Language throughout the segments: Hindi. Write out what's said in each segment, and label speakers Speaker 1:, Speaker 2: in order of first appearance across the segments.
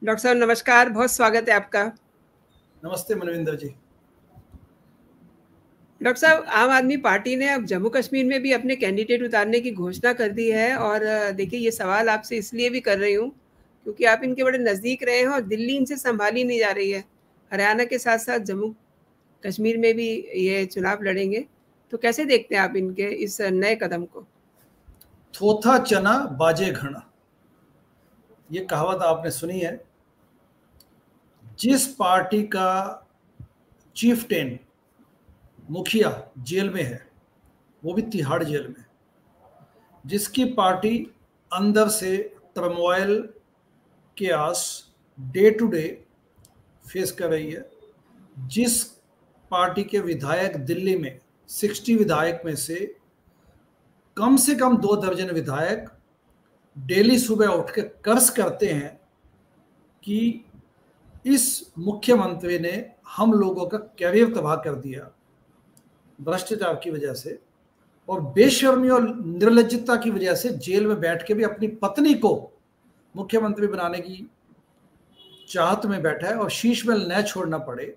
Speaker 1: डॉक्टर साहब नमस्कार, बहुत स्वागत है आपका।
Speaker 2: नमस्ते मनविंदर जी।
Speaker 1: डॉक्टर साहब, आम आदमी पार्टी ने अब जम्मू कश्मीर में भी अपने कैंडिडेट उतारने की घोषणा कर दी है और देखिए ये सवाल आपसे इसलिए भी कर रही हूँ क्योंकि आप इनके बड़े नज़दीक रहे हैं और दिल्ली इनसे संभाली नहीं जा रही है। हरियाणा के साथ साथ जम्मू कश्मीर में भी ये चुनाव लड़ेंगे, तो कैसे देखते हैं आप इनके इस नए कदम को?
Speaker 2: थोथा चना बाजे घना, ये कहावत आपने सुनी है। जिस पार्टी का चीफटेन मुखिया जेल में है, वो भी तिहाड़ जेल में, जिसकी पार्टी अंदर से टर्मोइल के आस डे टू डे फेस कर रही है, जिस पार्टी के विधायक दिल्ली में 60 विधायक में से कम 2 दर्जन विधायक डेली सुबह उठ के कर्ज करते हैं कि इस मुख्यमंत्री ने हम लोगों का कैरियर तबाह कर दिया भ्रष्टाचार की वजह से, और बेशर्मी और निर्लज्जता की वजह से जेल में बैठ के भी अपनी पत्नी को मुख्यमंत्री बनाने की चाहत में बैठा है और शीश महल न छोड़ना पड़े,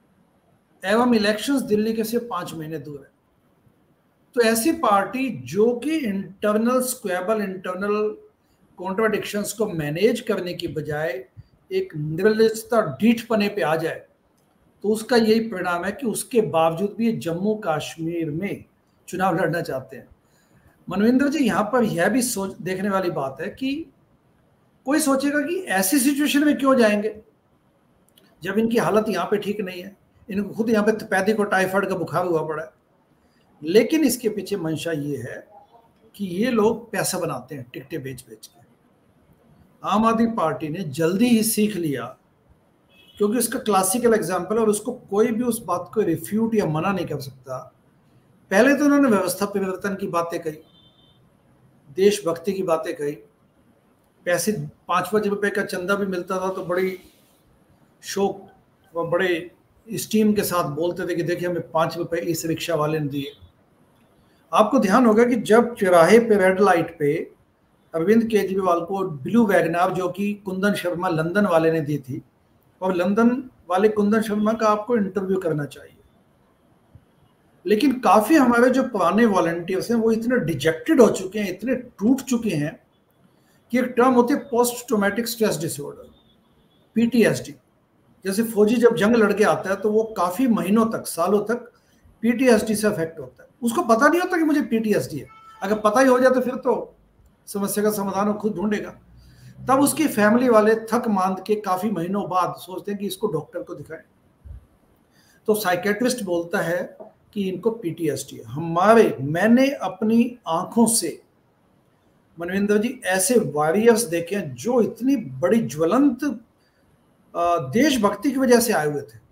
Speaker 2: एवं इलेक्शंस दिल्ली के सिर्फ 5 महीने दूर है। तो ऐसी पार्टी जो कि इंटरनल स्क्वेबल, इंटरनल कॉन्ट्राडिक्शंस को मैनेज करने की बजाय एक निर्लजता ढीठपने पे आ जाए, तो उसका यही परिणाम है कि उसके बावजूद भी जम्मू कश्मीर में चुनाव लड़ना चाहते हैं। मनविंदर जी, यहाँ पर यह भी सोच देखने वाली बात है कि कोई सोचेगा कि ऐसी सिचुएशन में क्यों जाएंगे जब इनकी हालत यहाँ पे ठीक नहीं है, इनको खुद यहाँ पे तपेदिक और टाइफाइड का बुखार हुआ पड़ा है। लेकिन इसके पीछे मंशा ये है कि ये लोग पैसा बनाते हैं टिकटें बेच बेच के। आम आदमी पार्टी ने जल्दी ही सीख लिया, क्योंकि उसका क्लासिकल एग्जाम्पल, और उसको कोई भी उस बात को रिफ्यूट या मना नहीं कर सकता। पहले तो उन्होंने व्यवस्था परिवर्तन की बातें कही, देशभक्ति की बातें कही, पैसे 5-5 रुपए का चंदा भी मिलता था तो बड़ी शौक और बड़े स्टीम के साथ बोलते थे कि देखिए हमें 5 रुपए इस रिक्शा वाले ने दिए। आपको ध्यान होगा कि जब चौराहे पे रेड लाइट पे अरविंद केजरीवाल को ब्लू वैगनार, जो कि कुंदन शर्मा लंदन वाले ने दी थी, और लंदन वाले कुंदन शर्मा का आपको इंटरव्यू करना चाहिए, लेकिन काफी हमारे जो पुराने वॉलंटियर्स हैं वो इतने डिजेक्टेड हो चुके हैं, इतने टूट चुके हैं कि एक टर्म होती है post traumatic stress disorder, PTSD. जैसे फौजी जब जंग लड़के आता है तो वो काफी महीनों तक, सालों तक पीटीएसडी से अफेक्ट होता है। उसको पता नहीं होता कि मुझे पीटीएसडी है। अगर पता ही हो जाए तो फिर तो समस्या का समाधान वो खुद ढूंढेगा। तब उसकी फैमिली वाले थक मांद के काफी महीनों बाद सोचते हैं कि इसको डॉक्टर को दिखाएं, तो साइकेट्रिस्ट बोलता है कि इनको पीटीएसडी है। मैंने अपनी आंखों से मनविंदर जी ऐसे वॉरियर्स देखे हैं जो इतनी बड़ी ज्वलंत देशभक्ति की वजह से आए हुए थे,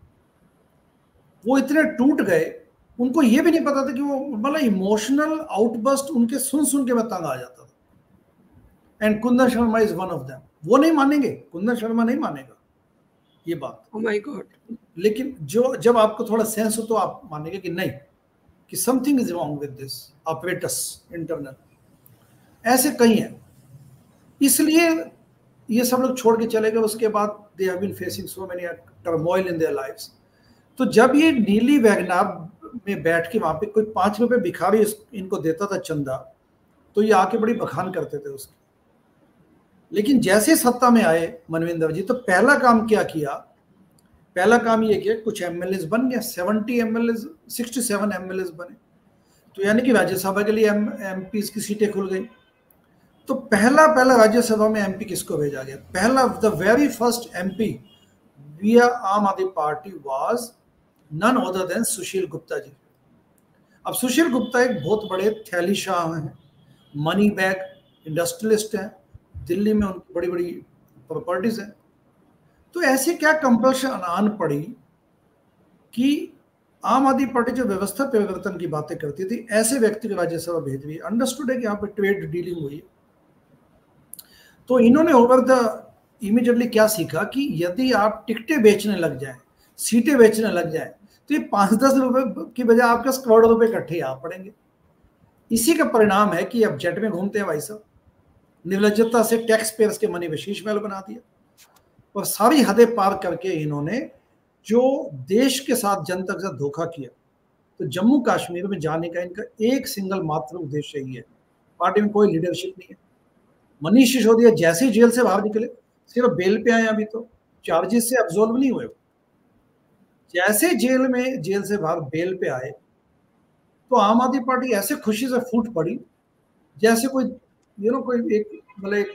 Speaker 2: वो इतने टूट गए, उनको ये भी नहीं पता था कि वो मतलब इमोशनल आउटबर्स्ट उनके सुन के मैं तंग आ जाता था। And Kundan Sharma is one of them. वो नहीं मानेंगे, कुंदन शर्मा नहीं मानेगा ये बात।
Speaker 1: Oh my god.
Speaker 2: लेकिन जब आपको थोड़ा सेंस हो तो आप मानेंगे कि नहीं, कि something is wrong with this apparatus internal. ऐसे कई हैं, इसलिए ये सब लोग छोड़ के चले गए। उसके बाद they have been facing so many turmoil in their lives. तो जब ये नीली वैगनार में बैठ के वहां पे कोई 5 रुपए भिखारी इनको देता था चंदा, तो ये आके बड़ी बखान करते थे उसकी। लेकिन जैसे सत्ता में आए मनविंदर जी, तो पहला काम क्या किया? पहला काम ये किया, कुछ एमएलए बन गया, 70 एमएलए, 67 एमएलए बने, तो यानी कि राज्यसभा के लिए एमपी की सीटें खुल गई। तो पहला राज्यसभा में एमपी किसको भेजा गया? पहला, the very first MP via Aam Aadmi party was none other than Sushil Gupta ji. अब सुशील गुप्ता एक बहुत बड़े थैली शाह हैं, मनी बैग इंडस्ट्रियलिस्ट हैं, दिल्ली में उनकी बड़ी बड़ी प्रॉपर्टीज हैं। तो ऐसी क्या कंपल्शन आन पड़ी कि आम आदमी पार्टी जो व्यवस्था परिवर्तन की बातें करती थी, ऐसे व्यक्ति को राज्यसभा भेज रही है। अंडरस्टूड है कि यहाँ पर ट्रेड डीलिंग हुई है। तो इन्होंने ओवर द इमीडिएटली क्या सीखा कि यदि आप टिकटें बेचने लग जाएं, सीटें बेचने लग जाएं, तो ये 5-10 रुपए की बजाय आपके करोड़ों रुपए इकट्ठे आ पड़ेंगे। इसी का परिणाम है कि अब जेट में घूमते हैं भाई साहब, निर्लज्जता से टैक्स पेयर्स के मनी में शीश महल बना दिया। और सारी हदें पार करके इन्होंने जो देश के साथ, जनता के साथ धोखा किया। तो जम्मू कश्मीर में जाने का इनका एक सिंगल मात्र उद्देश्य ही है। पार्टी में कोई लीडरशिप नहीं है। मनीष सिसोदिया जैसे जेल से बाहर निकले, सिर्फ बेल पे आए, अभी तो चार्जेस से अब्सॉल्व नहीं हुए। जैसे जेल से बाहर बेल पे आए तो आम आदमी पार्टी ऐसे खुशी से फूट पड़ी जैसे कोई कोई एक मतलब एक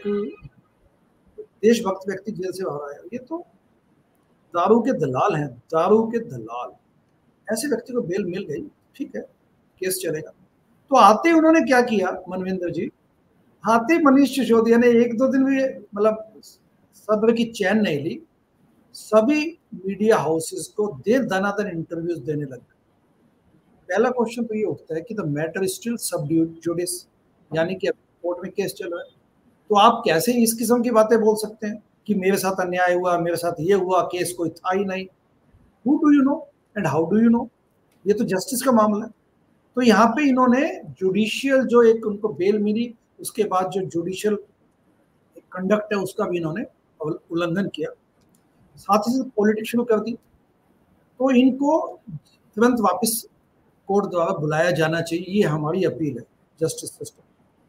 Speaker 2: देशभक्त व्यक्ति जेल से बाहर आया। ये तो दारू के दलाल हैं, दारू के दलाल। ऐसे व्यक्ति को बेल मिल गई, ठीक है, केस चलेगा। तो आते उन्होंने क्या किया मनविंदर जी, आते मनीष सिसोदिया ने एक दो दिन भी मतलब सब्र की चैन नहीं ली, सभी मीडिया हाउसेस को देर दनादन इंटरव्यूज देने लगे। पहला क्वेश्चन तो ये उठता है कि द मैटर इज स्टिल सब जुडिस, यानी कि कोर्ट में केस चल रहा है, तो आप कैसे इस किस्म की बातें बोल सकते हैं कि मेरे साथ अन्याय हुआ, मेरे साथ ये हुआ, केस कोई था ही नहीं। Who do you know and how do you know? ये तो जस्टिस का मामला है। तो यहाँ पे इन्होंने जुडिशियल जो एक उनको बेल मिली, उसके बाद जो जुडिशियल कंडक्ट है उसका भी इन्होंने उल्लंघन किया, साथ ही साथ पॉलिटिक्स शुरू कर दी। तो इनको तुरंत वापस कोर्ट द्वारा बुलाया जाना चाहिए, ये हमारी अपील है जस्टिस सिस्टम।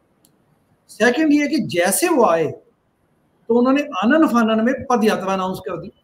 Speaker 2: सेकंड ये कि जैसे वो आए तो उन्होंने आनन फानन में पद यात्रा अनाउंस कर दी।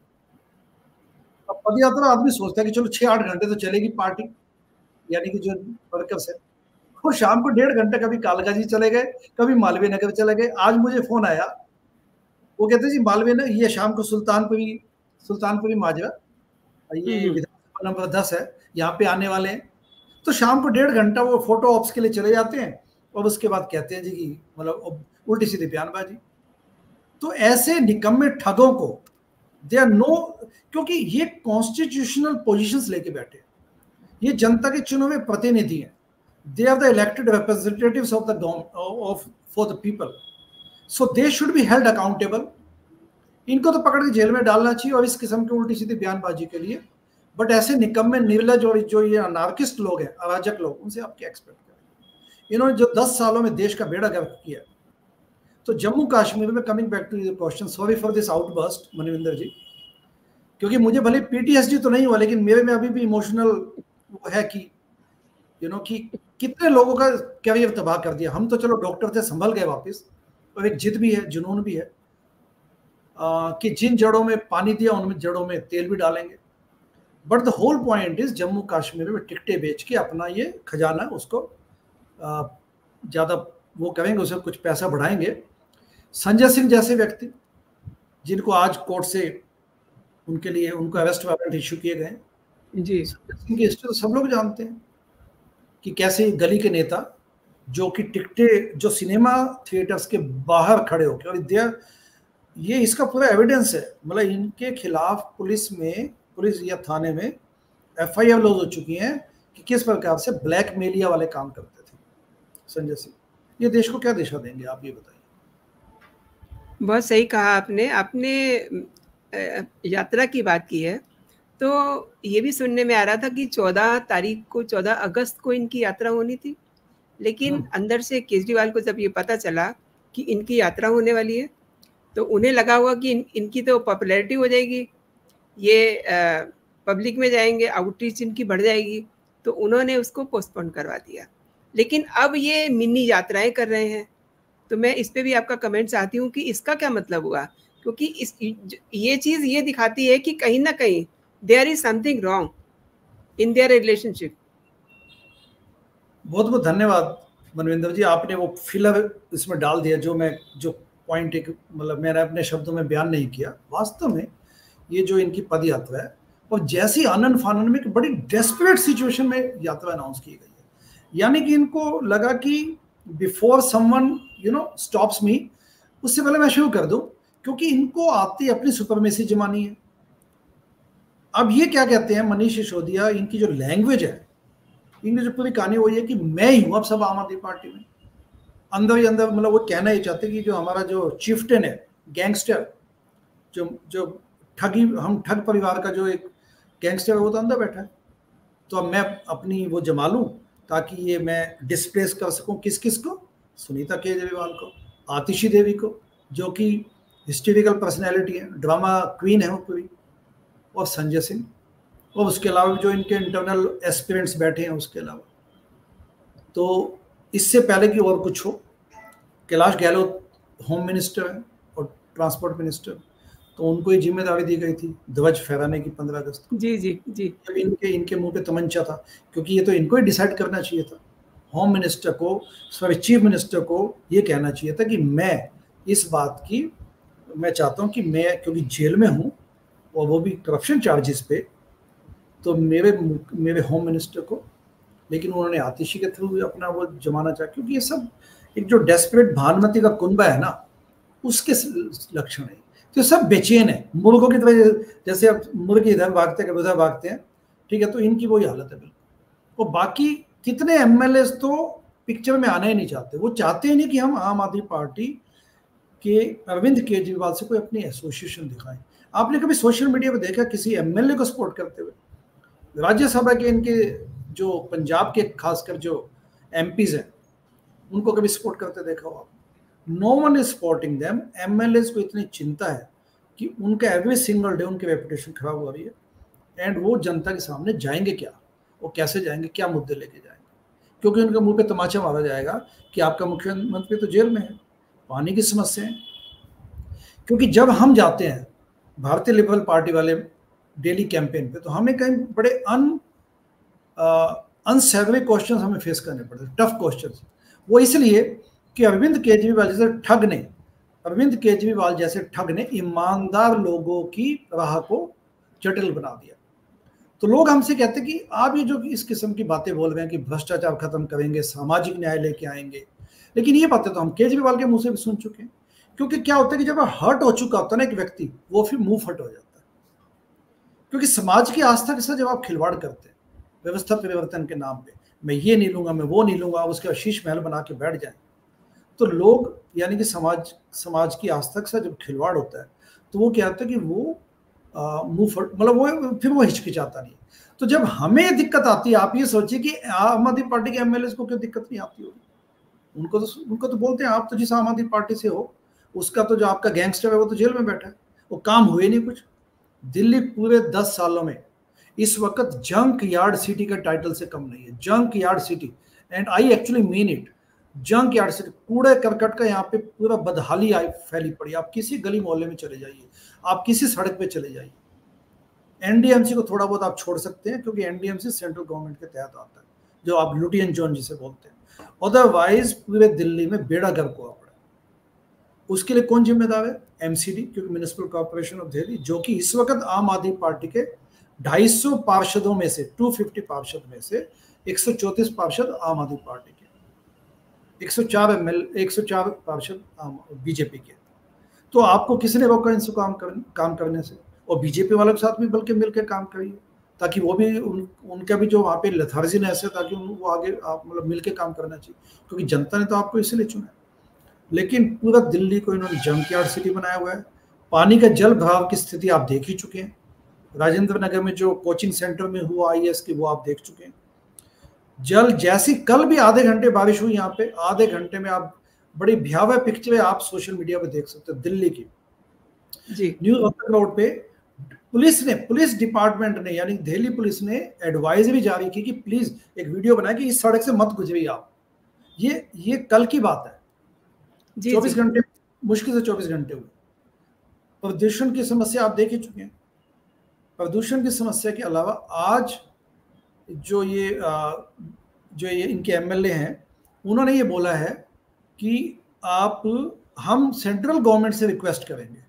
Speaker 2: अब पद यात्रा आदमी सोचता है कि चलो 6-8 घंटे तो चलेगी पार्टी, यानी कि जो वर्कर्स है वो शाम को 1.5 घंटे कभी कालकाजी चले गए, कभी मालवीय नगर चले गए। आज मुझे फोन आया, वो कहते जी मालवीय नगर, ये शाम को सुल्तानपुरी माजरा, ये विधानसभा नंबर 10 है, यहाँ पे आने वाले हैं। तो शाम को 1.5 घंटा वो फोटो ऑप्स के लिए चले जाते हैं और उसके बाद कहते हैं जी कि मतलब उल्टी सीधी बयानबाजी। तो ऐसे निकम्मे ठगों को दे आर नो, क्योंकि ये कॉन्स्टिट्यूशनल पोजीशंस लेके बैठे, ये जनता के चुने हुए प्रतिनिधि हैं, they are the elected representatives of the for the people, so they should be held accountable. इनको तो पकड़ के जेल में डालना चाहिए और इस किस्म की उल्टी सीधी बयानबाजी के लिए। बट ऐसे निकम्मे निर्लज और जो ये अनार्किस्ट लोग हैं, अराजक लोग, उनसे आप क्या एक्सपेक्ट करें? इन्होंने जो 10 सालों में देश का बेड़ा गर्क किया। तो जम्मू कश्मीर में, coming back to your question, sorry for this outburst Manvinder ji, क्योंकि मुझे भले पीटीएसडी तो नहीं हुआ, लेकिन मेरे में अभी भी इमोशनल वो है कि कि कितने लोगों का कैरियर तबाह कर दिया। हम तो चलो डॉक्टर थे, संभल गए वापस, और एक जिद भी है, जुनून भी है कि जिन जड़ों में पानी दिया उनमें जड़ों में तेल भी डालेंगे। But the whole point is Jammu Kashmir में टिकटें बेच के अपना ये खजाना उसको ज़्यादा वो करेंगे, उसे कुछ पैसा बढ़ाएंगे। संजय सिंह जैसे व्यक्ति जिनको आज कोर्ट से उनके लिए उनको अरेस्ट वारंट इशू किए गए जी, संजय सिंह की हिस्ट्री तो सब लोग जानते हैं कि कैसे गली के नेता जो कि टिकटें जो सिनेमा थिएटर्स के बाहर खड़े होकर, और ये इसका पूरा एविडेंस है, मतलब इनके खिलाफ पुलिस या थाने में एफआईआर लॉन्च हो चुकी हैं कि किस प्रकार से ब्लैकमेलिया वाले काम करते थे संजय सिंह। ये देश को क्या दिशा देंगे, आप ये बताइए।
Speaker 1: बहुत सही कहा आपने यात्रा की बात की है, तो ये भी सुनने में आ रहा था कि 14 अगस्त को इनकी यात्रा होनी थी, लेकिन अंदर से केजरीवाल को जब ये पता चला कि इनकी यात्रा होने वाली है, तो उन्हें लगा हुआ कि इनकी तो पॉपुलैरिटी हो जाएगी, ये पब्लिक में जाएंगे, आउटरीच इनकी बढ़ जाएगी, तो उन्होंने उसको पोस्टपोन करवा दिया। लेकिन अब ये मिनी यात्राएं कर रहे हैं, तो मैं इस पे भी आपका कमेंट चाहती हूँ कि इसका क्या मतलब हुआ, क्योंकि ये चीज़ ये दिखाती है कि कहीं ना कहीं there is something wrong in their relationship.
Speaker 2: बहुत बहुत धन्यवाद मनविंदर जी, आपने वो फिलर इसमें डाल दिया जो पॉइंट एक मतलब मैंने अपने शब्दों में बयान नहीं किया। वास्तव में ये जो इनकी पद यात्रा है, और जैसी आनन फानन में बड़ी डेस्परेट सिचुएशन में यात्रा अनाउंस की गई है, यानी कि इनको लगा कि बिफोर समवन स्टॉप्स मी, उससे पहले मैं शुरू कर दूं, क्योंकि इनको आती अपनी सुपरमेसी जमानी है। अब ये क्या कहते हैं मनीष सिसोदिया, इनकी जो लैंग्वेज है, इनकी जो पूरी कहानी वो ये कि मैं ही हूं अब सब आम आदमी पार्टी में, अंदर ही अंदर, मतलब वो कहना ही चाहते कि जो हमारा जो चिफ्टन है, गैंगस्टर, जो हम ठग परिवार का जो एक गैंगस्टर है, वो तो अंदर बैठा है। तो अब मैं अपनी वो जमा लूं ताकि ये मैं डिस्प्लेस कर सकूं किस को, सुनीता केजरीवाल को, आतिशी देवी को, जो कि हिस्टेरिकल पर्सनैलिटी है, ड्रामा क्वीन है वो पूरी, और संजय सिंह, और उसके अलावा जो इनके इंटरनल एस्पिरेंट्स बैठे हैं उसके अलावा। तो इससे पहले कि और कुछ हो, कैलाश गहलोत होम मिनिस्टर है और ट्रांसपोर्ट मिनिस्टर, तो उनको ये जिम्मेदारी दी गई थी ध्वज फहराने की 15 अगस्त को।
Speaker 1: जी जी जी।
Speaker 2: जब इनके मुंह पे तमंचा था, क्योंकि ये तो इनको ही डिसाइड करना चाहिए था। होम मिनिस्टर को, सॉरी चीफ मिनिस्टर को ये कहना चाहिए था कि मैं इस बात की, मैं चाहता हूँ कि मैं, क्योंकि जेल में हूँ और वो भी करप्शन चार्जेस पे, तो मेरे होम मिनिस्टर को, लेकिन उन्होंने आतिशी के थ्रू अपना वो जमाना चाहा, क्योंकि ये सब एक जो डेस्परेट भानुमति का कुनबा है ना, उसके लक्षण है। तो सब बेचैन है, मुर्गों की तरह, जैसे अब मुर्गे इधर भागते हैं, उधर भागते हैं, ठीक है, तो इनकी वही हालत है बिल्कुल। और बाकी कितने एमएलए तो पिक्चर में आना ही नहीं चाहते, वो चाहते ही नहीं कि हम आम आदमी पार्टी के अरविंद केजरीवाल से कोई अपनी एसोसिएशन दिखाएं। आपने कभी सोशल मीडिया पर देखा किसी एमएलए को सपोर्ट करते हुए? राज्यसभा के इनके जो पंजाब के खासकर जो एमपीज हैं, उनको कभी सपोर्ट करते देखा हो आप? No one is supporting them. MLAs को इतनी चिंता है कि उनका एवरी सिंगल डे उनकी रेपुटेशन खराब हो रही है, एंड वो जनता के सामने जाएंगे क्या, वो कैसे जाएंगे, क्या मुद्दे लेके जाएंगे, क्योंकि उनके मुंह पे तमाचा मारा जाएगा कि आपका मुख्यमंत्री तो जेल में है, पानी की समस्या है। क्योंकि जब हम जाते हैं भारतीय लिबरल पार्टी वाले डेली कैंपेन पे, तो हमें कहीं बड़े अनसेवरी क्वेश्चन हमें फेस करने पड़ते, टफ क्वेश्चन। वो इसलिए कि अरविंद केजरीवाल जैसे ठग ने ईमानदार लोगों की राह को जटिल बना दिया। तो लोग हमसे कहते हैं कि आप ये जो इस किस्म की बातें बोल रहे हैं कि भ्रष्टाचार खत्म करेंगे, सामाजिक न्याय लेके आएंगे, लेकिन ये बातें तो हम केजरीवाल के मुंह से भी सुन चुके हैं। क्योंकि क्या होता है कि जब हर्ट हो चुका होता है ना एक व्यक्ति, वो फिर मुंह फट हो जाता है। क्योंकि समाज की आस्था के साथ जब आप खिलवाड़ करते हैं व्यवस्था परिवर्तन के नाम पे, मैं ये नहीं लूंगा, मैं वो नहीं लूंगा, उसके शीश महल बना के बैठ जाए, तो लोग, यानी कि समाज की आस्था के साथ जब खिलवाड़ होता है, तो वो क्या होता है कि वो मुंह फट, मतलब वो फिर वो हिचकिचाता नहीं। तो जब हमें दिक्कत आती है, आप ये सोचिए कि आम आदमी पार्टी के एमएलए को क्यों दिक्कत नहीं आती होगी? उनको तो बोलते हैं आप तो जिस आम आदमी पार्टी से हो, उसका तो जो आपका गैंगस्टर है वो तो जेल में बैठा है, वो काम हुए नहीं कुछ। दिल्ली पूरे 10 सालों में इस वक्त जंक यार्ड सिटी का टाइटल से कम नहीं है। Junk yard city, and I actually mean it, junk yard city. कूड़े करकट का यहाँ पे पूरा बदहाली फैली पड़ी। आप किसी गली मोहल्ले में चले जाइए, आप किसी सड़क पे चले जाइए। एनडीएमसी को थोड़ा बहुत आप छोड़ सकते हैं, क्योंकि एनडीएमसी सेंट्रल गवर्नमेंट के तहत आता है, जो आप लुटियन जोन जिसे बोलते हैं। अदरवाइज पूरे दिल्ली में बेड़ा गर्क हुआ पड़ा। उसके लिए कौन जिम्मेदार है? एमसीडी, क्योंकि म्युनिसिपल कॉर्पोरेशन ऑफ दिल्ली, जो कि इस वक्त आम आदमी पार्टी के 250 पार्षदों में से, 250 पार्षद में से 134 पार्षद आम आदमी पार्टी के, 104 पार्षद बीजेपी के। तो आपको किसने रोका इनसे काम करने से? और बीजेपी वालों के साथ भी बल्कि मिलकर काम करिए, ताकि वो भी उनका भी जो वहाँ पे लेथार्जीनेस है, ताकि वो आगे आप मतलब मिलकर काम करना चाहिए, क्योंकि जनता ने तो आपको इसलिए चुना है। लेकिन पूरा दिल्ली को इन्होंने जंकयार्ड सिटी बनाया हुआ है। पानी का जल भराव की स्थिति आप देख ही चुके हैं। राजेंद्र नगर में जो कोचिंग सेंटर में हुआ आईएएस की, वो आप देख चुके हैं। जल जैसी, कल भी आधे घंटे बारिश हुई यहाँ पे, आधे घंटे में आप बड़ी भयावह पिक्चरें आप सोशल मीडिया पे देख सकते हो दिल्ली की।
Speaker 1: जी।
Speaker 2: न्यू ऑर्थर रोड पे पुलिस डिपार्टमेंट ने, यानी दिल्ली पुलिस ने एडवाइजरी जारी की कि प्लीज एक वीडियो बनाए कि इस सड़क से मत गुजरिए आप। ये कल की बात है। 24 घंटे, मुश्किल से 24 घंटे हुए। प्रदूषण की समस्या आप देख ही चुके हैं। प्रदूषण की समस्या के अलावा आज जो ये इनके एमएलए हैं, उन्होंने ये बोला है कि हम सेंट्रल गवर्नमेंट से रिक्वेस्ट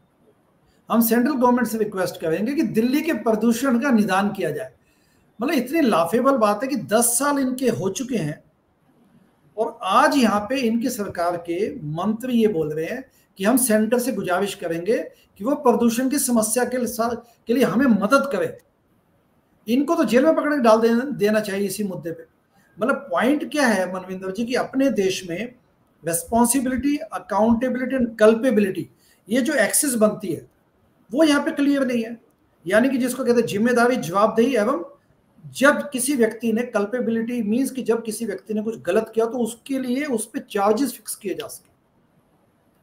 Speaker 2: करेंगे कि दिल्ली के प्रदूषण का निदान किया जाए। मतलब इतनी लाफेबल बात है कि 10 साल इनके हो चुके हैं, और आज यहाँ पे इनकी सरकार के मंत्री ये बोल रहे हैं कि हम सेंटर से गुजारिश करेंगे कि वो प्रदूषण की समस्या के लिए हमें मदद करें। इनको तो जेल में पकड़ के डाल देना चाहिए इसी मुद्दे पे। मतलब पॉइंट क्या है मनविंदर जी, कि अपने देश में रेस्पॉन्सिबिलिटी, अकाउंटेबिलिटी एंड कल्पेबिलिटी, ये जो एक्सेस बनती है वो यहाँ पे क्लियर नहीं है। यानी कि जिसको कहते हैं जिम्मेदारी, जवाबदेही, एवं जब किसी व्यक्ति ने, कल्पेबिलिटी मींस कि जब किसी व्यक्ति ने कुछ गलत किया तो उसके लिए उस पर चार्जेस फिक्स किए जा सके।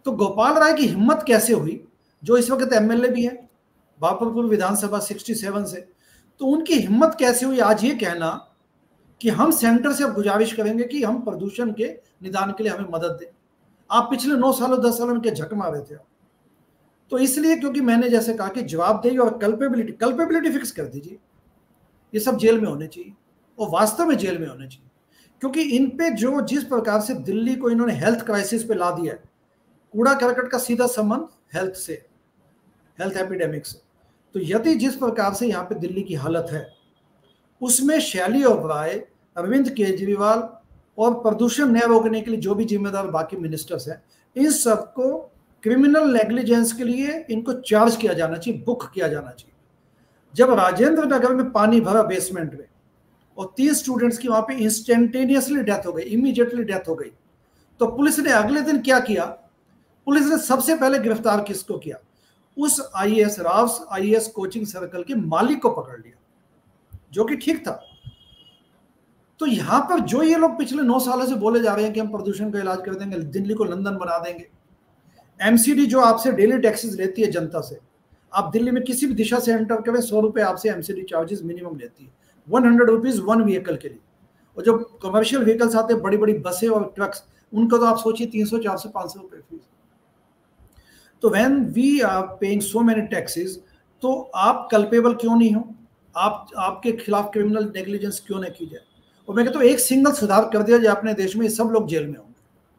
Speaker 2: तो गोपाल राय की हिम्मत कैसे हुई, जो इस वक्त एमएलए भी है बापरपुर विधानसभा 67 से, तो उनकी हिम्मत कैसे हुई आज ये कहना कि हम सेंटर से अब गुजारिश करेंगे कि हम प्रदूषण के निदान के लिए हमें मदद दें। आप पिछले 9 सालों 10 सालों में क्या झक मारे थे आप? तो इसलिए क्योंकि मैंने जैसे कहा कि जवाबदेही और कल्पेबिलिटी फिक्स कर दीजिए, ये सब जेल में होने चाहिए और वास्तव में जेल में होने चाहिए, क्योंकि इन पे जो जिस प्रकार से दिल्ली को इन्होंने हेल्थ क्राइसिस पे ला दिया है, कूड़ा करकट का सीधा संबंध हेल्थ से, हेल्थ एपिडेमिक से। तो यदि जिस प्रकार से यहाँ पे दिल्ली की हालत है, उसमें शैली ओबराय, अरविंद केजरीवाल और प्रदूषण न रोकने के लिए जो भी जिम्मेदार बाकी मिनिस्टर्स हैं, इन सबको क्रिमिनल नेग्लिजेंस के लिए इनको चार्ज किया जाना चाहिए, बुक किया जाना चाहिए। जब राजेंद्र नगर में पानी भरा बेसमेंट में और 30 स्टूडेंट्स की वहां पे इंस्टेंटेनियसली डेथ हो गई, इमीडिएटली डेथ हो गई, तो पुलिस ने अगले दिन क्या किया? पुलिस ने सबसे पहले गिरफ्तार किसको किया? उस IAS Rau's IAS coaching circle के मालिक को पकड़ लिया, जो कि ठीक था। तो यहां पर जो ये लोग पिछले 9 सालों से बोले जा रहे हैं कि हम प्रदूषण का इलाज कर देंगे, दिल्ली को लंदन बना देंगे, एमसीडी जो आपसे डेली टैक्सेस लेती है जनता से, आप दिल्ली में किसी भी दिशा से एंटर करें 100 रुपए आपसे एमसीडी चार्जेस मिनिमम लेती है, 100 रुपीज वन व्हीकल के लिए। और जो कमर्शियल व्हीकल्स आते हैं, बड़ी बड़ी बसें और ट्रक्स, उनको तो आप सोचिए 300 400 500 रुपए फीस। तो when we are paying so many taxes, तो आप कल्पेबल क्यों नहीं हो? आपके खिलाफ क्रिमिनल नेग्लिजेंस क्यों नहीं की जाए? और मैं कहता हूँ एक सिंगल सुधार कर दिया जाए अपने देश में, सब लोग जेल में होंगे।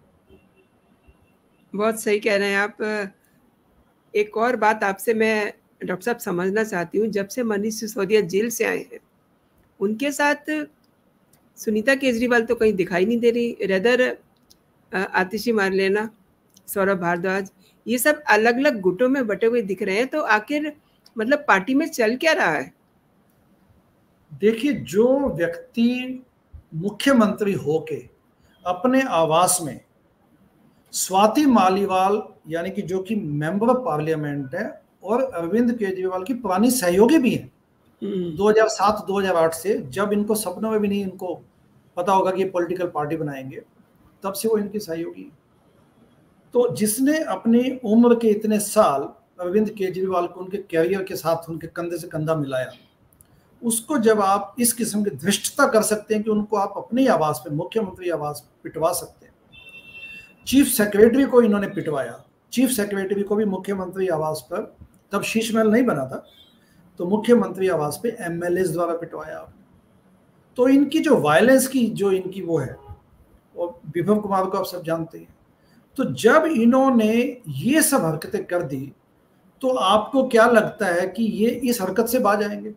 Speaker 1: बहुत सही कह रहे हैं आप। एक और बात आपसे मैं डॉक्टर साहब समझना चाहती हूँ, जब से मनीष सिसोदिया जेल से आए हैं, उनके साथ सुनीता केजरीवाल तो कहीं दिखाई नहीं दे रही, रेदर आतिशी मारलेना, सौरभ भारद्वाज, ये सब अलग अलग गुटों में बटे हुए दिख रहे हैं। तो आखिर मतलब पार्टी में चल क्या रहा है?
Speaker 2: देखिए, जो व्यक्ति मुख्यमंत्री होके अपने आवास में स्वाति मालीवाल यानी कि जो कि मेंबर ऑफ पार्लियामेंट है और अरविंद केजरीवाल की पुरानी सहयोगी भी है 2007-2008 से, जब इनको सपनों में भी नहीं इनको पता होगा कि ये पॉलिटिकल पार्टी बनाएंगे, तब से वो इनकी सहयोगी। तो जिसने अपनी उम्र के इतने साल अरविंद केजरीवाल को उनके कैरियर के साथ उनके कंधे से कंधा मिलाया, उसको जब आप इस किस्म की धृष्टता कर सकते हैं कि उनको आप अपने आवास पे, मुख्यमंत्री आवास पिटवा सकते हैं। चीफ सेक्रेटरी को इन्होंने पिटवाया, चीफ सेक्रेटरी को भी मुख्यमंत्री आवास पर, तब शीश महल नहीं बना था, तो मुख्यमंत्री आवास पे एमएलए द्वारा पिटवाया। तो इनकी जो वायलेंस की जो इनकी वो है, और विभव कुमार को आप सब जानते हैं। तो जब इन्होंने ये सब हरकतें कर दी, तो आपको क्या लगता है कि ये इस हरकत से बाज आएंगे?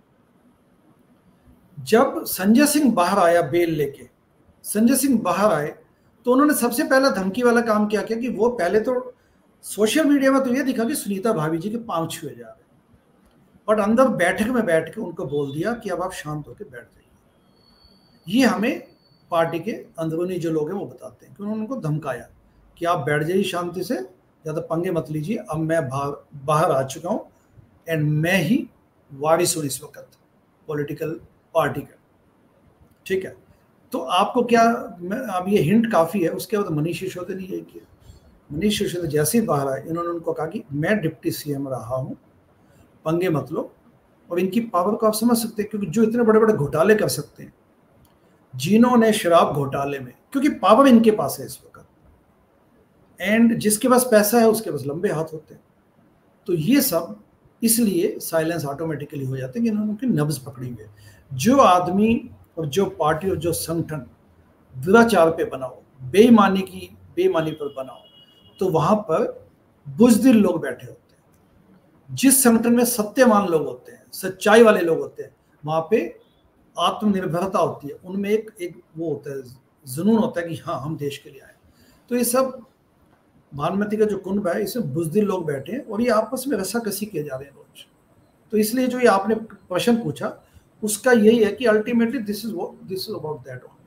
Speaker 2: जब संजय सिंह बाहर आया बेल लेके, संजय सिंह बाहर आए, तो उन्होंने सबसे पहला धमकी वाला काम क्या किया कि वो पहले तो सोशल मीडिया में तो ये दिखा कि सुनीता भाभी जी के पांव छुए जा रहे हैं, बट अंदर बैठक में बैठ के उनको बोल दिया कि अब आप शांत होकर बैठ जाइए। ये हमें पार्टी के अंदरूनी जो लोग हैं वो बताते हैं कि उन्होंने उनको धमकाया कि आप बैठ जाइए शांति से, ज़्यादा पंगे मत लीजिए, अब मैं बाहर आ चुका हूँ एंड मैं ही वारिस हूँ इस वक्त पॉलिटिकल पार्टी का। ठीक है, तो आपको क्या, अब ये हिंट काफ़ी है। उसके बाद मनीष सिसोदिया ने ये किया, मनीष सिसोदिया जैसे ही बाहर आए, इन्होंने उनको कहा कि मैं डिप्टी सीएम रहा हूँ, पंगे मत लो। और इनकी पावर को आप समझ सकते हैं, क्योंकि जो इतने बड़े बड़े घोटाले कर सकते हैं, जिन्होंने शराब घोटाले में, क्योंकि पावर इनके पास है इस वक्त, एंड जिसके पास पैसा है उसके पास लंबे हाथ होते हैं, तो ये सब इसलिए साइलेंस ऑटोमेटिकली हो जाते हैं कि इन्होंने उनकी नब्ज पकड़ी हुई है। जो आदमी और जो पार्टी और जो संगठन दुराचार पे बनाओ, बेईमानी पर बनाओ, तो वहां पर बुज़दिल लोग बैठे होते हैं। जिस संगठन में सत्यवान लोग होते हैं, सच्चाई वाले लोग होते हैं, वहां पे आत्मनिर्भरता होती है, उनमें एक वो होता है, जुनून होता है कि हाँ हम देश के लिए आए। तो ये सब भानुमति का जो कुंभ है, इसमें बुज़दिल लोग बैठे हैं और ये आपस में रस्साकसी किए जा रहे हैं रोज। तो इसलिए जो ये आपने प्रश्न पूछा, उसका यही है कि ultimately this is about that only.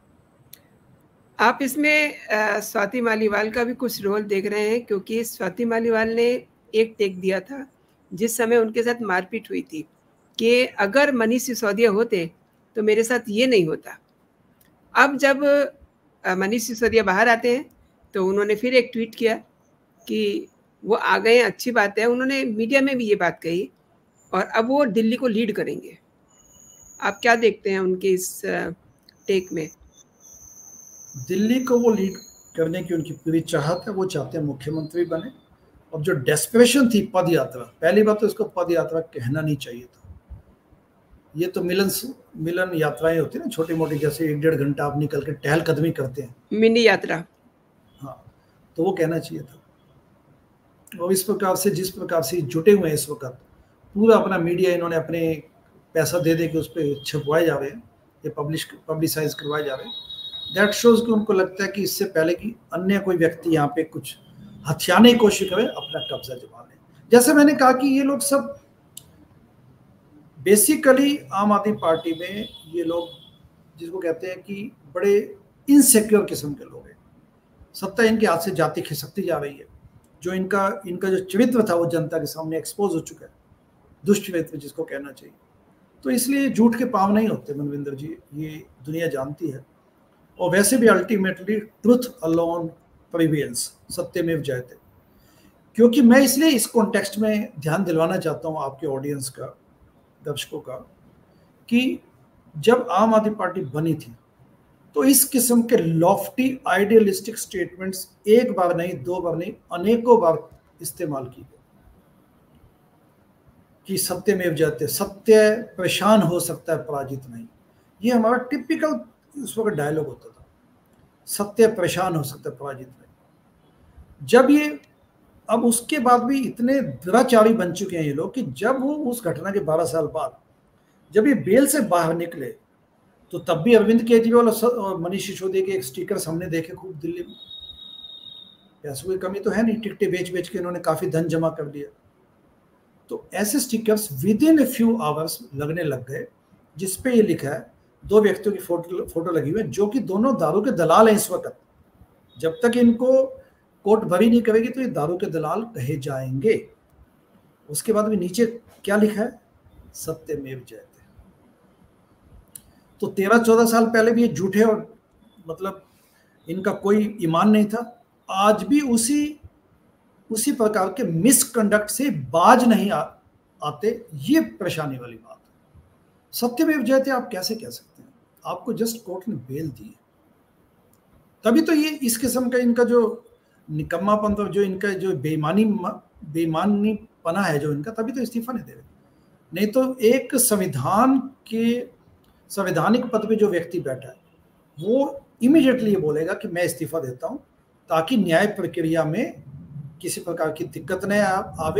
Speaker 1: आप इसमें स्वाति मालीवाल का भी कुछ रोल देख रहे हैं, क्योंकि स्वाति मालीवाल ने एक टेक दिया था जिस समय उनके साथ मारपीट हुई थी कि अगर मनीष सिसोदिया होते तो मेरे साथ ये नहीं होता। अब जब मनीष सिसोदिया बाहर आते हैं तो उन्होंने फिर एक ट्वीट किया कि वो आ गए हैं, अच्छी बात है। उन्होंने मीडिया में भी ये बात कही और अब वो दिल्ली को लीड करेंगे। आप क्या देखते हैं उनके इस टेक में?
Speaker 2: दिल्ली को वो लीड करने की उनकी पूरी चाहत है, वो चाहते हैं मुख्यमंत्री बने। अब जो डेस्परेशन थी पद यात्रा, पहली बात तो इसको पद यात्रा कहना नहीं चाहिए था। ये तो मिलन यात्राएं होती है ना, छोटी मोटी, जैसे 1-1.5 घंटा आप निकल के टहल कदमी करते हैं,
Speaker 1: मिनी यात्रा।
Speaker 2: हाँ, तो वो कहना चाहिए था। और इस प्रकार से, जिस प्रकार से जुटे हुए हैं इस वक्त, पूरा अपना मीडिया इन्होंने अपने पैसा दे दे के उस पर छपवाए जा रहे हैं, ये पब्लिसाइज करवाए जा रहे हैं। दैट शोज कि उनको लगता है कि इससे पहले कि अन्य कोई व्यक्ति यहाँ पे कुछ हथियाने की कोशिश करे, अपना कब्जा जमा ले। जैसे मैंने कहा कि ये लोग सब बेसिकली आम आदमी पार्टी में, ये लोग जिसको कहते हैं कि बड़े इनसिक्योर किस्म के लोग हैं। सत्ता इनके हाथ से जाती खिसकती जा रही है। जो इनका जो चरित्र था वो जनता के सामने एक्सपोज हो चुका है, दुष्ट चरित्र जिसको कहना चाहिए। तो इसलिए झूठ के पाँव नहीं होते मनविंदर जी, ये दुनिया जानती है। और वैसे भी अल्टीमेटली ट्रुथ अलोन प्रिवेल्स, सत्यमेव जयते। क्योंकि मैं इसलिए इस कॉन्टेक्स्ट में ध्यान दिलवाना चाहता हूँ आपके ऑडियंस का, दर्शकों का, कि जब आम आदमी पार्टी बनी थी तो इस किस्म के लॉफ्टी आइडियलिस्टिक स्टेटमेंट्स एक बार नहीं, दो बार नहीं, अनेकों बार इस्तेमाल की गई कि सत्यमेव जयते, सत्य परेशान हो सकता है पराजित नहीं। ये हमारा टिपिकल उस वक्त डायलॉग होता था, सत्य परेशान हो सकता है पराजित नहीं। जब ये, अब उसके बाद भी इतने दुराचारी बन चुके हैं ये लोग कि जब वो उस घटना के 12 साल बाद जब ये बेल से बाहर निकले तो तब भी अरविंद केजरीवाल और मनीष सिसोदिया के एक स्टिकर हमने देखे खूब दिल्ली में। पैसों की कमी तो है नहीं, टिकटें बेच बेच के इन्होंने काफी धन जमा कर दिया। तो ऐसे stickers within a few hours लगने लग गए, जिसपे ये लिखा है, 2 व्यक्तियों की फोटो लगी हुई है जो कि दोनों दारू के दलाल हैं इस वक्त। जब तक इनको कोर्ट भरी नहीं करेगी तो ये दारू के दलाल कहे जाएंगे। उसके बाद भी नीचे क्या लिखा है, सत्यमेव जयते। तो 13-14 साल पहले भी ये झूठे और मतलब इनका कोई ईमान नहीं था। आज भी उसी प्रकार के मिसकंडक्ट से बाज नहीं आते। ये परेशानी वाली बात है। सत्यमेव जयते आप कैसे कह सकते हैं? आपको जस्ट कोर्ट ने बेल दी है, तभी तो ये इस किस्म का इनका जो निकम्मापन, जो इनका जो बेईमानी पना है जो इनका, तभी तो इस्तीफा नहीं दे रहे। नहीं तो एक संवैधानिक पद पे जो व्यक्ति बैठा है वो इमीडिएटली ये बोलेगा कि मैं इस्तीफा देता हूं, ताकि न्याय प्रक्रिया में किसी प्रकार की दिक्कत न आवे,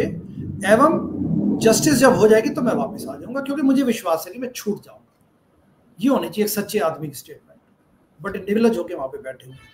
Speaker 2: एवं जस्टिस जब हो जाएगी तो मैं वापस आ जाऊंगा, क्योंकि मुझे विश्वास है कि मैं छूट जाऊंगा। ये होनी चाहिए एक सच्चे आदमी की स्टेटमेंट, बट निर्लज होकर वहां पे बैठे हुए।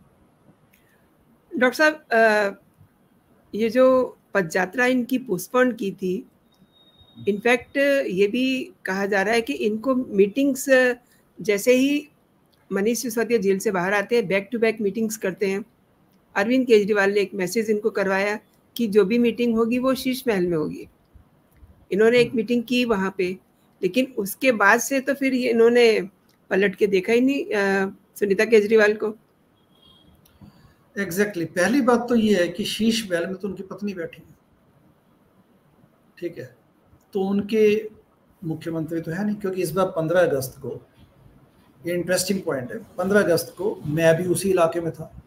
Speaker 1: डॉक्टर साहब, ये जो पदयात्रा इनकी पोस्टपोन की थी, इनफैक्ट ये भी कहा जा रहा है कि इनको मीटिंग्स, जैसे ही मनीष सिसोदिया जेल से बाहर आते हैं, बैक टू बैक मीटिंग्स करते हैं। अरविंद केजरीवाल ने एक मैसेज इनको करवाया कि जो भी मीटिंग होगी वो शीश महल में होगी। इन्होंने एक मीटिंग की वहाँ पे, लेकिन उसके बाद से तो फिर ये इन्होंने पलट के देखा ही नहीं सुनीता केजरीवाल को।
Speaker 2: एग्जैक्टली पहली बात तो ये है कि शीश महल में तो उनकी पत्नी बैठी है, ठीक है, तो उनके मुख्यमंत्री तो है नहीं। क्योंकि इस बार 15 अगस्त को, ये इंटरेस्टिंग पॉइंट है, 15 अगस्त को मैं भी उसी इलाके में था,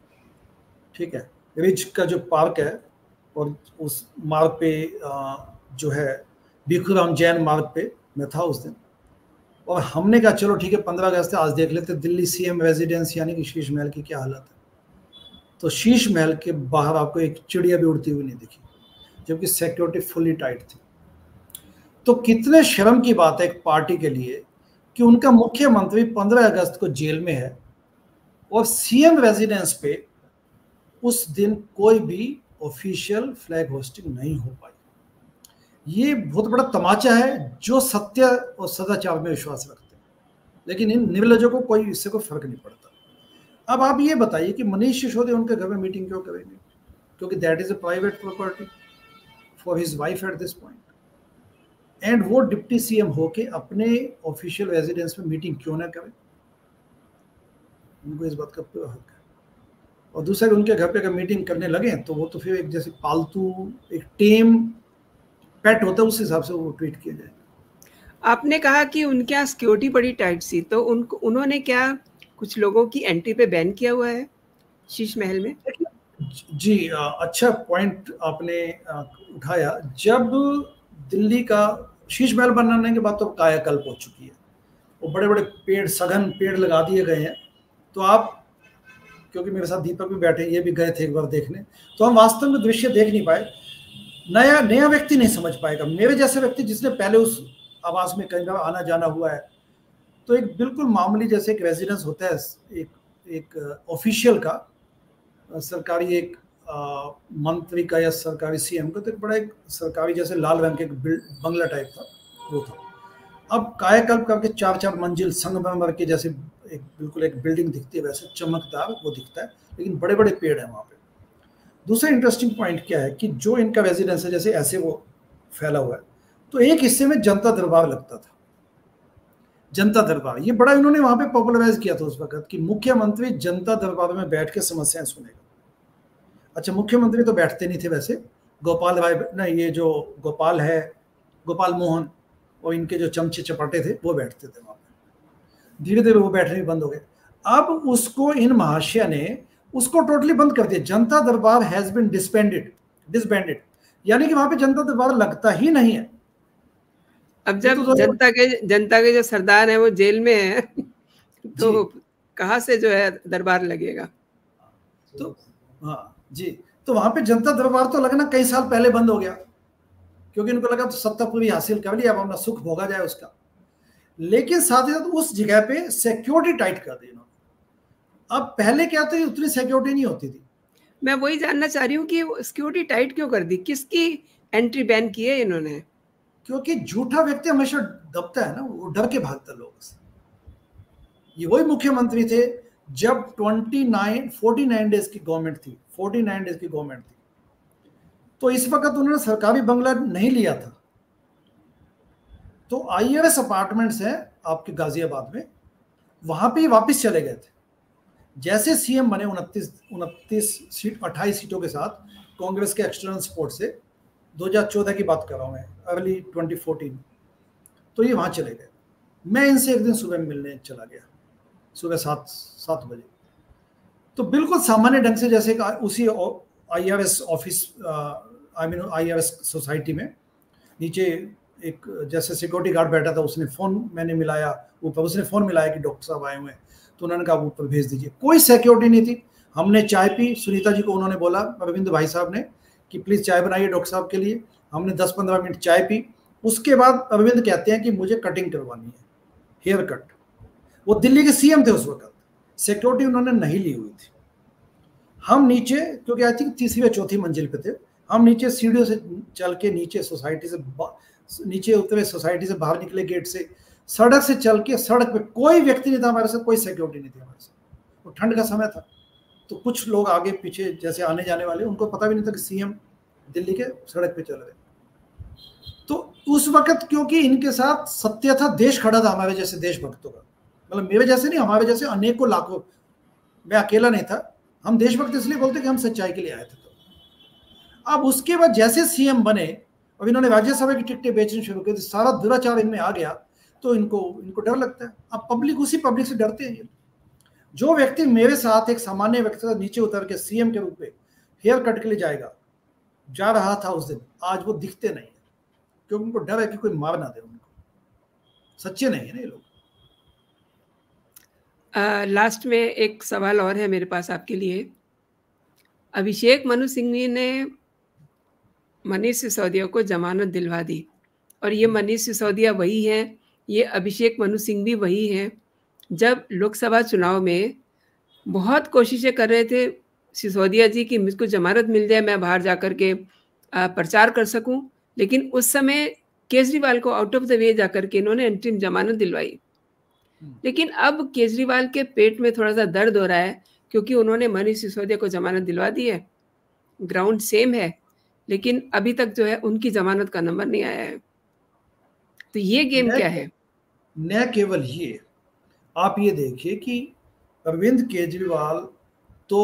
Speaker 2: ठीक है, रिज का जो पार्क है और उस मार्ग पे जो है भिखुराम जैन मार्ग पे मैं था उस दिन। और हमने कहा चलो ठीक है 15 अगस्त आज देख लेते दिल्ली सीएम रेजिडेंस यानी कि शीश महल की क्या हालत है। तो शीश महल के बाहर आपको एक चिड़िया भी उड़ती हुई नहीं दिखी, जबकि सिक्योरिटी फुली टाइट थी। तो कितने शर्म की बात है एक पार्टी के लिए कि उनका मुख्यमंत्री 15 अगस्त को जेल में है और सीएम रेजिडेंस पे उस दिन कोई भी ऑफिशियल फ्लैग होस्टिंग नहीं हो पाई। ये बहुत बड़ा तमाचा है जो सत्य और सदाचार में विश्वास रखते हैं, लेकिन इन निर्लजों को कोई इससे कोई फर्क नहीं पड़ता। अब आप ये बताइए कि मनीष सिसोदिया उनके घर में मीटिंग क्यों करेंगे? क्योंकि that is a private property for his wife at this point. And वो डिप्टी सीएम होके अपने ऑफिशियल रेजिडेंस में मीटिंग क्यों ना करें? उनको इस बात का पूरा हक है। और दूसरा उनके घर पे अगर मीटिंग करने लगे तो वो तो फिर एक जैसे पालतू एक टेम पेट होता है, उस हिसाब से वो ट्रीट किया जाए।
Speaker 1: आपने कहा कि उनके यहाँ सिक्योरिटी बड़ी टाइट सी, तो उन्होंने क्या कुछ लोगों की एंट्री पे बैन किया हुआ है शीश महल में?
Speaker 2: जी अच्छा पॉइंट आपने उठाया। जब दिल्ली का शीश महल बनाने के बाद तो कायाकल्प हो चुकी है, वो बड़े बड़े पेड़, सघन पेड़ लगा दिए गए हैं। तो आप, क्योंकि मेरे साथ दीपक भी बैठे, ये भी गए थे एक बार देखने, तो हम वास्तव में दृश्य देख नहीं पाए। नया नया व्यक्ति नहीं समझ पाएगा, मेरे जैसे व्यक्ति जिसने पहले उस आवास में कई बार आना जाना हुआ है, तो एक बिल्कुल मामूली जैसे एक रेजिडेंस होता है एक एक ऑफिशियल का, सरकारी एक मंत्री का या सरकारी सीएम का, तो एक बड़ा एक सरकारी जैसे लाल रंग के एक बंगला टाइप था, वो था। अब कायाकल्प करके 4-4 मंजिल संगमरमर के जैसे एक बिल्कुल एक बिल्डिंग दिखती है, वैसे चमकदार वो दिखता है, लेकिन बड़े बड़े पेड़ हैं वहाँ पे। दूसरा इंटरेस्टिंग पॉइंट क्या है कि जो इनका रेजिडेंस है जैसे ऐसे वो फैला हुआ है, तो एक हिस्से में जनता दरबार लगता था। जनता दरबार ये बड़ा इन्होंने वहां पे पॉपुलराइज किया था उस वक्त कि मुख्यमंत्री जनता दरबार में बैठ के समस्याएं सुनेगा। अच्छा, मुख्यमंत्री तो बैठते नहीं थे वैसे, गोपाल राय ना, ये जो गोपाल है, गोपाल मोहन और इनके जो चमचे चपाटे थे वो बैठते थे वहां पे। धीरे धीरे वो बैठने बंद हो गए। अब उसको इन महाशय ने उसको टोटली बंद कर दिया। जनता दरबार हैज बिन डिसबैंडेड, यानी कि वहां पे जनता दरबार लगता ही नहीं है।
Speaker 1: अब जब जनता के जो सरदार हैं वो जेल में हैं तो कहाँ से जो है दरबार लगेगा?
Speaker 2: तो हाँ जी, तो वहां पे जनता दरबार तो लगना कई साल पहले बंद हो गया, क्योंकि उनको लगा तो सत्ता पूरी हासिल कर लिया, अब अपना सुख भोगा जाए उसका। लेकिन साथ ही साथ उस जगह पे सिक्योरिटी टाइट कर दी इन्होंने। अब पहले क्या था, उतनी सिक्योरिटी नहीं होती थी।
Speaker 1: मैं वही जानना चाह रही हूँ कि सिक्योरिटी टाइट क्यों कर दी, किसकी एंट्री बैन की है इन्होंने?
Speaker 2: क्योंकि झूठा व्यक्ति हमेशा दबता है ना, वो डर के भागता लोगों से। ये वही मुख्यमंत्री थे जब 49 डेज की गवर्नमेंट थी, 49 डेज की गवर्नमेंट थी, तो इस वक्त उन्होंने सरकारी बंगला नहीं लिया था। तो IAS अपार्टमेंट्स हैं आपके गाजियाबाद में, वहां पे वापस चले गए थे। जैसे सीएम बने 28 सीटों के साथ कांग्रेस के एक्सटर्नल सपोर्ट से, 2014 की बात कर रहा हूं मैं, अर्ली 2014, तो ये वहां चले गए। मैं इनसे एक दिन सुबह मिलने चला गया, सुबह 7 बजे। तो बिल्कुल सामान्य ढंग से जैसे उसी IRS ऑफिस, IRS सोसाइटी में नीचे एक जैसे सिक्योरिटी गार्ड बैठा था, उसने फोन मैंने मिलाया ऊपर, उसने फोन मिलाया कि डॉक्टर साहब आए हुए हैं, तो उन्होंने कहा ऊपर भेज दीजिए। कोई सिक्योरिटी नहीं थी। हमने चाय पी, सुनीता जी को उन्होंने बोला, अरविंद भाई साहब ने, कि प्लीज चाय बनाइए डॉक्टर साहब के लिए। हमने 10-15 मिनट चाय पी। उसके बाद अरविंद कहते हैं कि मुझे कटिंग करवानी है, हेयर कट। वो दिल्ली के सीएम थे उस वक्त, सिक्योरिटी उन्होंने नहीं ली हुई थी। हम नीचे, क्योंकि आई थिंक तीसरी या चौथी मंजिल पे थे, हम नीचे सीढ़ियों से चल के नीचे सोसाइटी से नीचे उतरे, सोसाइटी से बाहर निकले गेट से, सड़क से चल के, सड़क पे कोई व्यक्ति नहीं था हमारे साथ, कोई सिक्योरिटी नहीं थी हमारे साथ। वो ठंड का समय था, तो कुछ लोग आगे पीछे जैसे आने जाने वाले, उनको पता भी नहीं था कि सीएम दिल्ली के सड़क पे चल रहे। तो उस वक्त क्योंकि इनके साथ सत्य था, देश खड़ा था हमारे जैसे देशभक्तों का, मतलब मेरे जैसे नहीं, हमारे जैसे अनेकों लाखों, मैं अकेला नहीं था। हम देशभक्त इसलिए बोलते कि हम सच्चाई के लिए आए थे। तो अब उसके बाद जैसे सीएम बने, अब इन्होंने राज्यसभा की टिकटें बेचनी शुरू कर दी, सारा दुराचार इनमें आ गया, तो इनको डर लगता है। अब पब्लिक, उसी पब्लिक से डरते हैं ये। जो व्यक्ति मेरे साथ एक सामान्य व्यक्ति नीचे उतर के सीएम के रूप में हेयर कट के लिए जा रहा था उस दिन, आज वो दिखते नहीं है, क्योंकि उनको डर है कि कोई मार ना दे उनको। सच्चे नहीं है ना ये लोग।
Speaker 1: लास्ट में एक सवाल और है मेरे पास आपके लिए। अभिषेक मनु सिंघवी ने मनीष सिसोदिया को जमानत दिलवा दी, और ये मनीष सिसोदिया वही हैं, ये अभिषेक मनु सिंघवी वही हैं जब लोकसभा चुनाव में बहुत कोशिशें कर रहे थे सिसोदिया जी कि मुझको जमानत मिल जाए, मैं बाहर जाकर के प्रचार कर सकूं, लेकिन उस समय केजरीवाल को आउट ऑफ द वे जाकर के इन्होंने अंतरिम जमानत दिलवाई। लेकिन अब केजरीवाल के पेट में थोड़ा सा दर्द हो रहा है, क्योंकि उन्होंने मनीष सिसोदिया को जमानत दिलवा दी है, ग्राउंड सेम है, लेकिन अभी तक जो है उनकी जमानत का नंबर नहीं आया है। तो ये गेम क्या है?
Speaker 2: न केवल ये, आप ये देखिए कि अरविंद केजरीवाल तो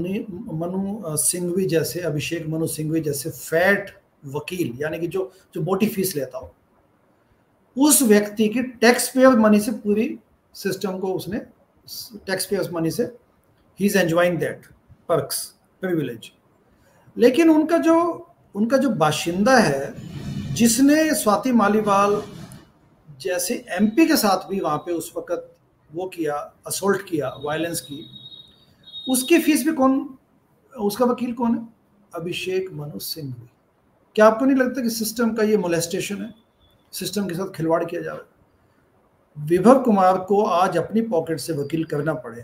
Speaker 2: मनु सिंघवी जैसे, अभिषेक मनु सिंघवी जैसे फैट वकील, यानी कि जो जो मोटी फीस लेता हो, उस व्यक्ति की टैक्स पेयर मनी से पूरी सिस्टम को उसने टैक्स पेयर मनी से ही is enjoying that perks, privilege. लेकिन उनका जो बाशिंदा है, जिसने स्वाति मालीवाल जैसे एमपी के साथ भी वहां पे उस वक्त वो किया, असोल्ट किया, वायलेंस की, उसकी फीस भी कौन, उसका वकील कौन है? अभिषेक मनु सिंघवी। क्या आपको नहीं लगता कि सिस्टम का ये मोलेस्टेशन है, सिस्टम के साथ खिलवाड़ किया जा रहा है? विभव कुमार को आज अपनी पॉकेट से वकील करना पड़े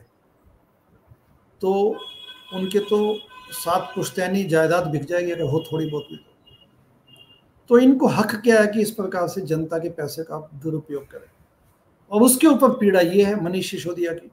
Speaker 2: तो उनके तो 7 पुश्तैनी जायदाद बिक जाएगी अगर हो थोड़ी बहुत भी। तो इनको हक क्या है कि इस प्रकार से जनता के पैसे का दुरुपयोग करें? और उसके ऊपर पीड़ा ये है मनीष सिसोदिया की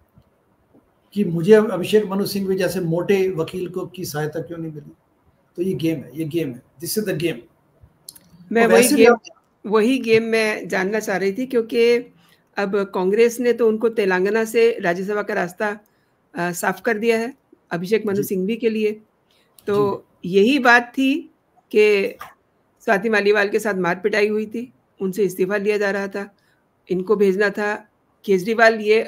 Speaker 2: कि मुझे अभिषेक मनु सिंघवी जैसे मोटे वकील को की सहायता क्यों नहीं मिली? तो ये गेम है, ये गेम है, दिस इज द गेम।
Speaker 1: मैं वही गेम मैं जानना चाह रही थी, क्योंकि अब कांग्रेस ने तो उनको तेलंगाना से राज्यसभा का रास्ता साफ कर दिया है अभिषेक मनु सिंघवी के लिए। तो यही बात थी कि स्वाति मालीवाल के साथ मार पिटाई हुई थी, उनसे इस्तीफा लिया जा रहा था, इनको भेजना था। केजरीवाल ये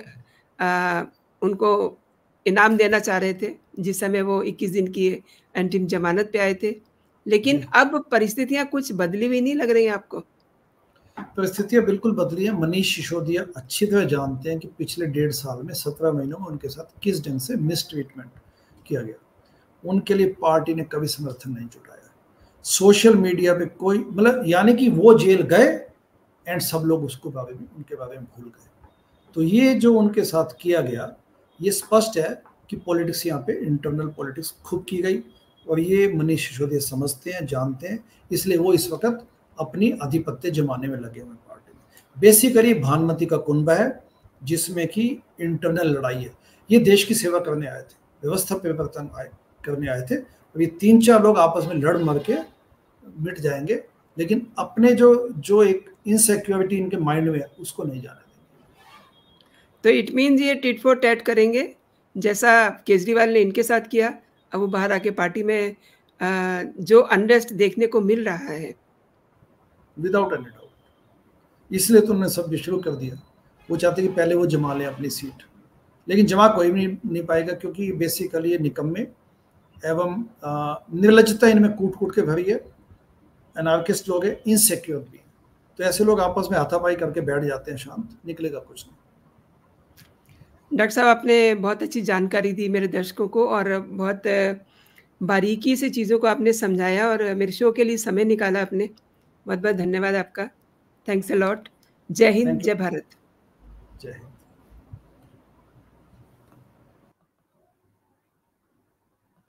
Speaker 1: उनको इनाम देना चाह रहे थे जिस समय वो 21 दिन की अंतिम जमानत पे आए थे। लेकिन अब परिस्थितियां कुछ बदली हुई नहीं लग रही हैं आपको?
Speaker 2: परिस्थितियां बिल्कुल बदली है। मनीष सिसोदिया अच्छी तरह जानते हैं कि पिछले 1.5 साल में 17 महीनों में उनके साथ किस ढंग से मिस ट्रीटमेंट किया गया। उनके लिए पार्टी ने कभी समर्थन नहीं जुटाया, सोशल मीडिया पे कोई, मतलब यानी कि वो जेल गए एंड सब लोग उसको बारे में, उनके बारे में भूल गए। तो ये जो उनके साथ किया गया, ये स्पष्ट है कि पॉलिटिक्स यहाँ पे इंटरनल पॉलिटिक्स खूब की गई, और ये मनीष सिसोदिया समझते हैं, जानते हैं, इसलिए वो इस वक्त अपनी आधिपत्य जमाने में लगे हुए पार्टी में। बेसिकली भानुमति का कुंभ है जिसमें कि इंटरनल लड़ाई है। ये देश की सेवा करने आए थे, व्यवस्था परिवर्तन करने आए थे। अब ये 3-4 लोग आपस में लड़ मर के मिट जाएंगे, लेकिन अपने जो एक इनसिक्योरिटी इनके माइंड में है उसको नहीं जाने देंगे।
Speaker 1: तो इट मीन्स ये टिट फॉर टैट करेंगे, जैसा केजरीवाल ने इनके साथ किया। अब वो बाहर आके पार्टी में जो अनरेस्ट देखने को मिल रहा है,
Speaker 2: विदाउट एनी डाउट, इसलिए तो उन्होंने सब शुरू कर दिया। वो चाहते कि पहले वो जमा लें अपनी सीट, लेकिन जमा कोई भी नहीं पाएगा, क्योंकि बेसिकली ये निकम्मे एवं निर्लजता इनमें कूट कूट के भरी है, एनार्किस्ट लोग हैं, इनसिक्योर भी। तो ऐसे लोग आपस में हाथापाई करके बैठ जाते हैं, शांत निकलेगा कुछ नहीं।
Speaker 1: डॉक्टर साहब, आपने बहुत अच्छी जानकारी दी मेरे दर्शकों को, और बहुत बारीकी से चीज़ों को आपने समझाया, और मेरे शो के लिए समय निकाला आपने। बहुत बहुत धन्यवाद आपका। Thanks a lot. Jai Hind, जय भारत।
Speaker 2: जय हिंद।